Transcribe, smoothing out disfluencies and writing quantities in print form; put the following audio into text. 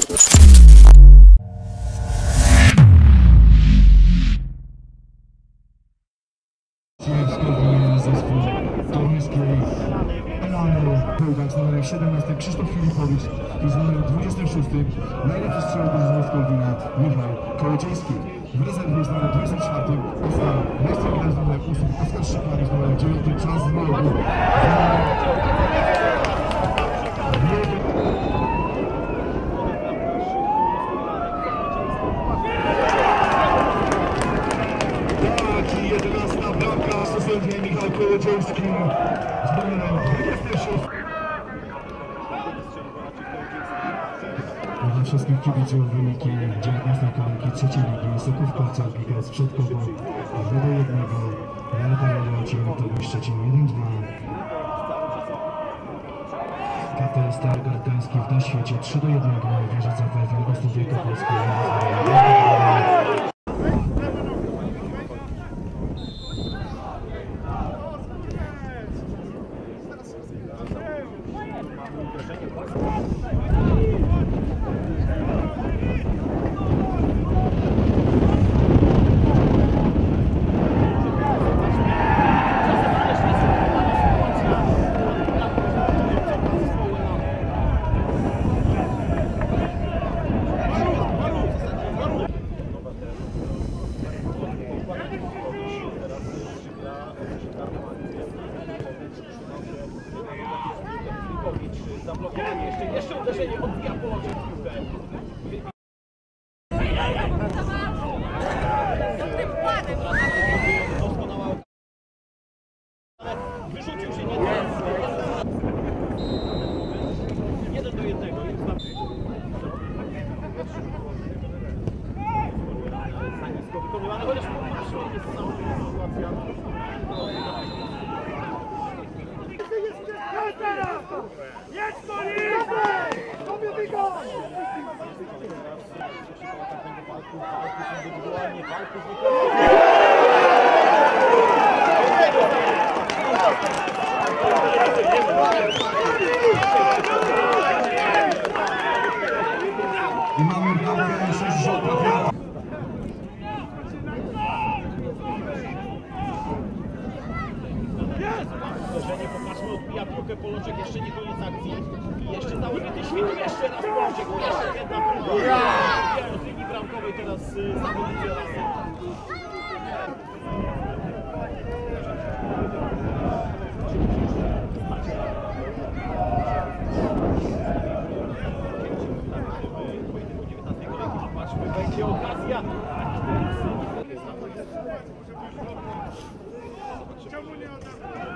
Z numerem 17 Krzysztof Filipowicz i z numerem 26 najlepszy strzelec drużyny z Kolwina Michał Kołodziejski. W rezerwie jest numer 24 Oskar Westergaard z numerem 8 Oskar Szykary z numerem 9 Czas z Małego. Tak, i 11 bramka sędzia Michał Kołodziejski z numerem 26. Dla wszystkich kibiców wyniki 19 kolejki trzeciej ligi Soków Kolczak Gigas Przedkowo 2-1, Realta Jarocin Autobus Szczecin 1-2, KT Star Gardański w Doświecie 3-1, Wieżyca Felfel Ostów Wielkopolski 1-2. Zablokowanie, jeszcze uderzenie, odbija połączenie piłkę. Wyrzucił się nie 1-1. Za nisko wykonywane, chociaż jest sytuacja. Jest to liczba! I mamy bramkę 6 rzutów. Uderzenie, popatrzmy, odbija piłkę Poloczek, jeszcze nie koniec akcji. I jeszcze założony świtu, jeszcze raz Poloczek, jeszcze jedna próba. Z linii bramkowej teraz zawodnicy razem. Patrzmy, będzie okazja. Czemu nie oddam?